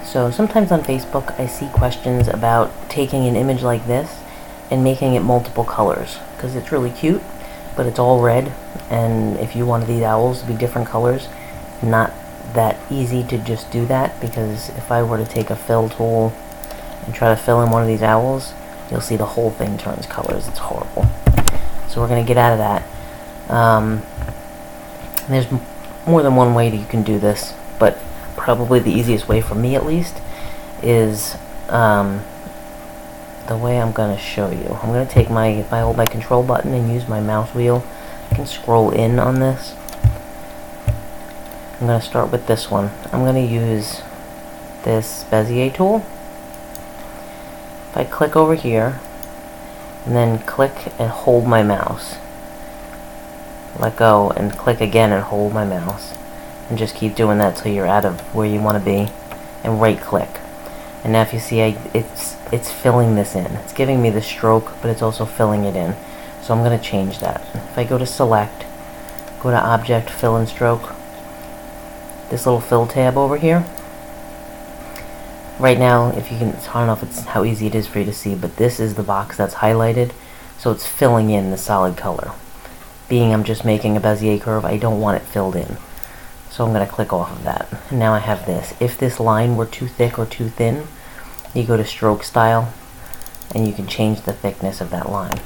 So sometimes on Facebook I see questions about taking an image like this and making it multiple colors, because it's really cute, but it's all red, and if you wanted these owls to be different colors, not that easy to just do that, because if I were to take a fill tool and try to fill in one of these owls, you'll see the whole thing turns colors. It's horrible. So we're going to get out of that. There's more than one way that you can do this, but probably the easiest way, for me at least, is the way I'm going to show you. I'm going to take if I hold my control button and use my mouse wheel, I can scroll in on this. I'm going to start with this one. I'm going to use this Bezier tool. If I click over here, and then click and hold my mouse, let go and click again and hold my mouse, and just keep doing that till you're out of where you want to be, and right click. And now if you see, it's filling this in. It's giving me the stroke, but it's also filling it in. So I'm going to change that. If I go to select, go to object, fill and stroke, this little fill tab over here. Right now, if you can, I don't know if it's how easy it is for you to see, but this is the box that's highlighted, so it's filling in the solid color. Being I'm just making a Bezier curve, I don't want it filled in. So I'm going to click off of that. And now I have this. If this line were too thick or too thin, you go to stroke style, and you can change the thickness of that line.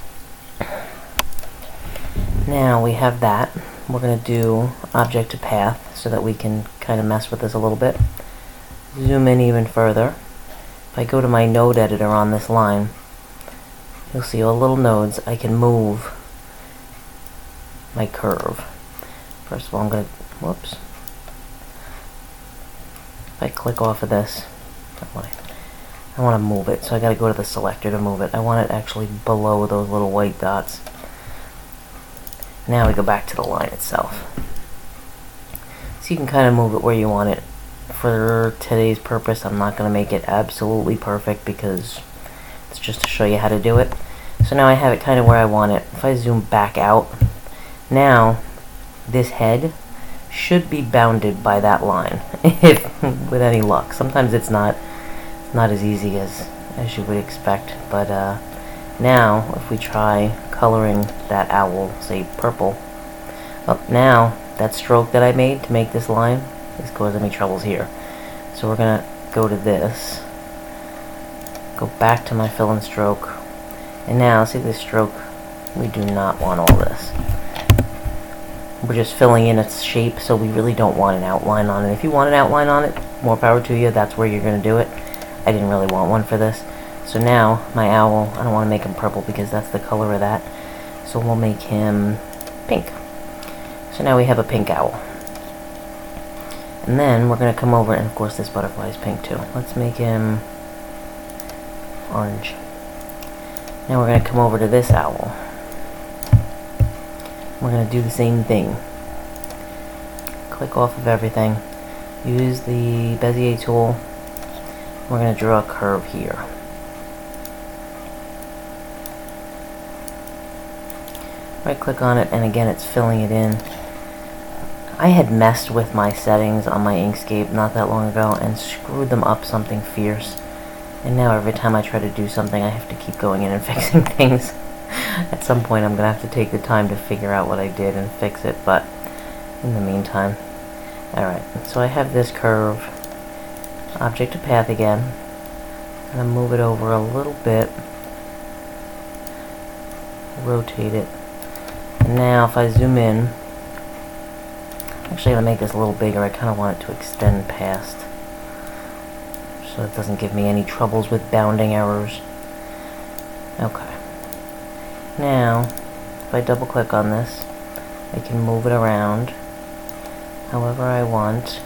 Now we have that. We're going to do object to path so that we can kind of mess with this a little bit. Zoom in even further. If I go to my node editor on this line, you'll see all little nodes. I can move my curve. First of all, I'm going to, whoops. If I click off of this, I want to move it, so I got to go to the selector to move it. I want it actually below those little white dots. Now we go back to the line itself. So you can kind of move it where you want it. For today's purpose, I'm not going to make it absolutely perfect because it's just to show you how to do it. So now I have it kind of where I want it. If I zoom back out, now this head should be bounded by that line, if with any luck. Sometimes it's not as easy as you would expect, but now if we try coloring that owl, say purple, now that stroke that I made to make this line is causing me troubles here. So we're gonna go to this, go back to my fill and stroke, and now see this stroke, we do not want all this. We're just filling in its shape, so we really don't want an outline on it. If you want an outline on it, more power to you, that's where you're going to do it. I didn't really want one for this. So now, my owl, I don't want to make him purple because that's the color of that. So we'll make him pink. So now we have a pink owl. And then we're going to come over, and of course this butterfly is pink too. Let's make him orange. Now we're going to come over to this owl. We're going to do the same thing. Click off of everything. Use the Bezier tool. We're going to draw a curve here. Right click on it, and again it's filling it in. I had messed with my settings on my Inkscape not that long ago and screwed them up something fierce. And now every time I try to do something, I have to keep going in and fixing things. At some point I'm going to have to take the time to figure out what I did and fix it, but in the meantime. Alright, so I have this curve. Object to path again. I'm going to move it over a little bit. Rotate it. And now if I zoom in, actually I'm going to make this a little bigger. I kind of want it to extend past, so it doesn't give me any troubles with bounding errors. Okay. Now, if I double click on this, I can move it around however I want.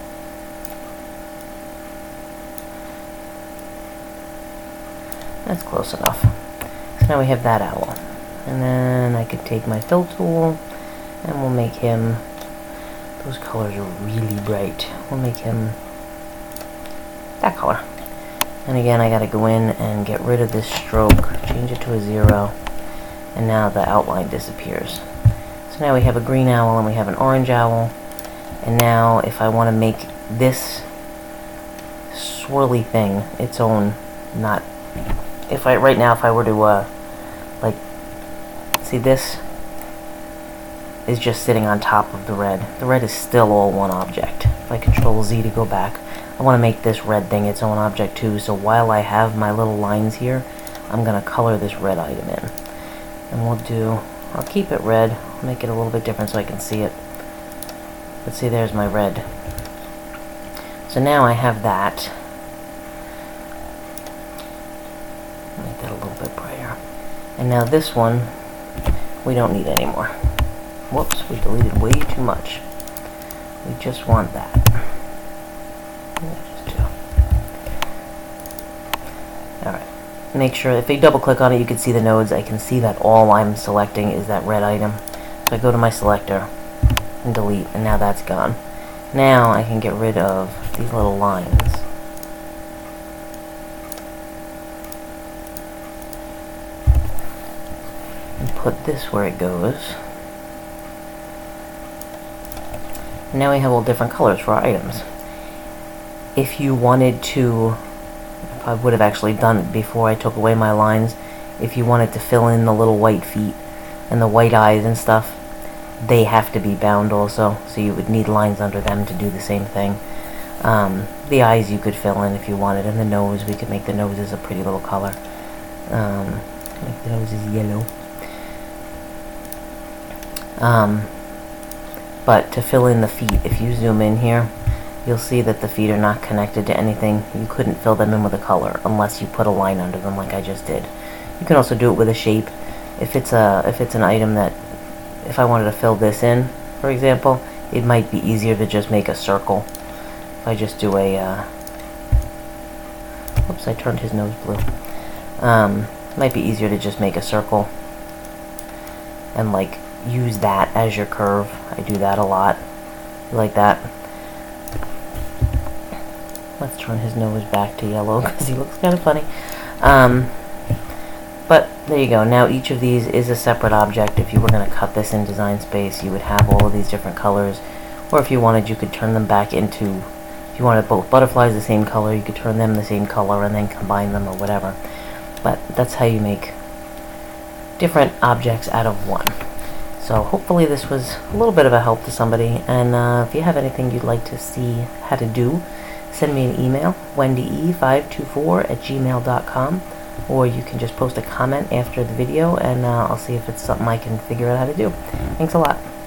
That's close enough. So now we have that owl. And then I could take my fill tool and we'll make him, those colors are really bright, we'll make him that color. And again, I gotta go in and get rid of this stroke, change it to a 0, and now the outline disappears. So now we have a green owl and we have an orange owl. And now if I want to make this swirly thing, its own, not, right now if I were to, like, see this is just sitting on top of the red. The red is still all one object. If I Control Z to go back, I want to make this red thing its own object too, so while I have my little lines here, I'm going to color this red item in. And I'll keep it red, make it a little bit different so I can see it. Let's see, there's my red. So now I have that. Make that a little bit brighter. And now this one, we don't need anymore. Whoops, we deleted way too much. We just want that. Just two. Alright. Make sure, if you double click on it, you can see the nodes. I can see that all I'm selecting is that red item. So I go to my selector and delete, and now that's gone. Now I can get rid of these little lines. And put this where it goes. Now we have all different colors for our items. If you wanted to, I would have actually done it before I took away my lines, if you wanted to fill in the little white feet and the white eyes and stuff, they have to be bound also, so you would need lines under them to do the same thing. The eyes you could fill in if you wanted, and the nose, we could make the noses a pretty little color. Make the noses yellow. But to fill in the feet, if you zoom in here, you'll see that the feet are not connected to anything. You couldn't fill them in with a color unless you put a line under them like I just did. You can also do it with a shape. If it's an item that, if I wanted to fill this in, for example, it might be easier to just make a circle. If I just do a, whoops, I turned his nose blue. It might be easier to just make a circle and like use that as your curve. I do that a lot, like that. Let's turn his nose back to yellow because he looks kind of funny. But there you go. Now each of these is a separate object. If you were going to cut this in Design Space, you would have all of these different colors. Or if you wanted, you could turn them back into, if you wanted both butterflies the same color, you could turn them the same color and then combine them or whatever. But that's how you make different objects out of one. So hopefully this was a little bit of a help to somebody. And if you have anything you'd like to see how to do, send me an email, wendye524@gmail.com, or you can just post a comment after the video, and I'll see if it's something I can figure out how to do. Thanks a lot.